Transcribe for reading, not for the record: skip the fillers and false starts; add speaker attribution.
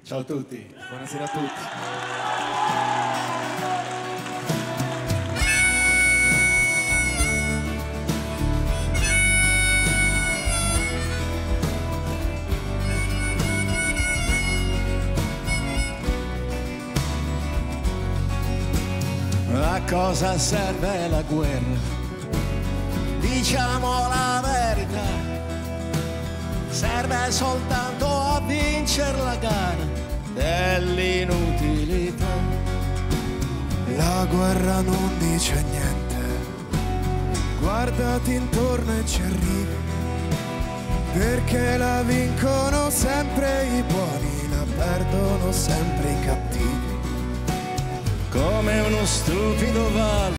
Speaker 1: Ciao a tutti.
Speaker 2: Buonasera a tutti.
Speaker 1: A cosa serve la guerra? Diciamo la verità, serve soltanto a vincere la gara dell'inutilità.
Speaker 2: La guerra non dice niente, guardati intorno e ci arrivi, perché la vincono sempre i buoni, la perdono sempre i cattivi.
Speaker 1: Come uno stupido vallo